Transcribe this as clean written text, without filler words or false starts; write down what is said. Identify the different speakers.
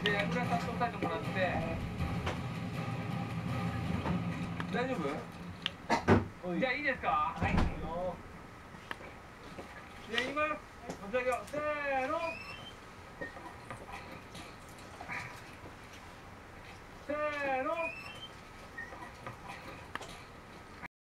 Speaker 1: で裏さっと押さえてもらって大丈夫？じゃあいいですか？はい。じゃあ今持ち上げよう。せーの。